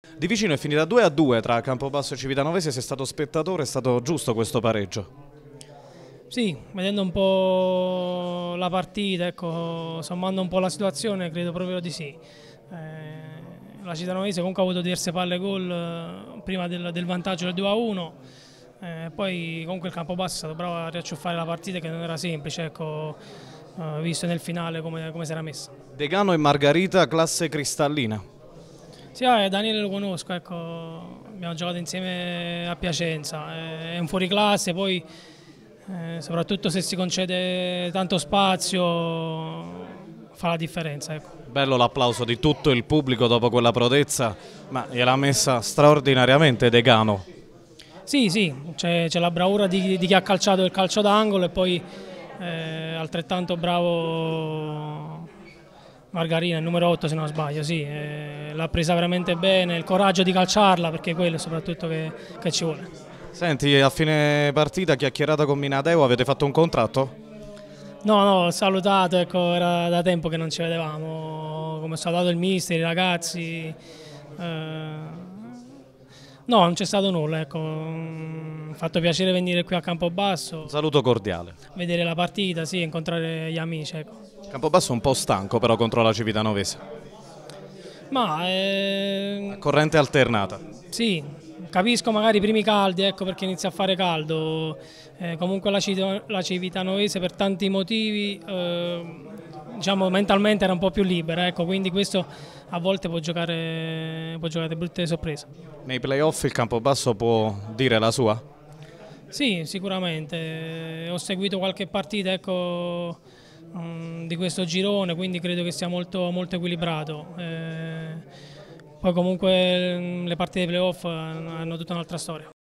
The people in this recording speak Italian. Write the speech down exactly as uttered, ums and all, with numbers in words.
Di vicino è finita due a due tra Campobasso e Civitanova. Sei stato spettatore, è stato giusto questo pareggio? Sì, vedendo un po' la partita, ecco, sommando un po' la situazione, credo proprio di sì. Eh, la Civitanova comunque ha avuto diverse palle gol eh, prima del, del vantaggio del due a uno, eh, poi comunque il Campobasso è stato bravo a riacciuffare la partita che non era semplice, ecco, eh, visto nel finale come, come si era messa. Degano e Margarita, classe cristallina. Sì, ah, Daniele lo conosco, ecco, abbiamo giocato insieme a Piacenza, è un fuoriclasse, poi eh, soprattutto se si concede tanto spazio fa la differenza. Ecco. Bello l'applauso di tutto il pubblico dopo quella prodezza, ma gliel'ha messa straordinariamente Degano. Sì, sì, c'è la bravura di, di chi ha calciato il calcio d'angolo e poi eh, altrettanto bravo Margarina, il numero otto se non sbaglio, sì, eh, l'ha presa veramente bene, il coraggio di calciarla perché è quello soprattutto che, che ci vuole. Senti, a fine partita, chiacchierata con Minadeo, avete fatto un contratto? No, no, ho salutato, ecco, era da tempo che non ci vedevamo, come è salutato il mister, i ragazzi. Eh, no, non c'è stato nulla, ecco. Mi ha fatto piacere venire qui a Campobasso, Un saluto cordiale. vedere la partita, sì, incontrare gli amici, ecco. Campobasso è un po' stanco però contro la Civitanovese. Ma eh, A corrente alternata. sì, capisco magari i primi caldi, ecco perché inizia a fare caldo. Eh, comunque la, Civita- la Civitanovese per tanti motivi, eh, diciamo mentalmente era un po' più libera, ecco, quindi questo a volte può giocare, può giocare brutte sorprese. Nei playoff il Campobasso può dire la sua? Sì, sicuramente. Ho seguito qualche partita, ecco, mh, di questo girone, quindi credo che sia molto, molto equilibrato. Eh, poi comunque le partite dei playoff hanno tutta un'altra storia.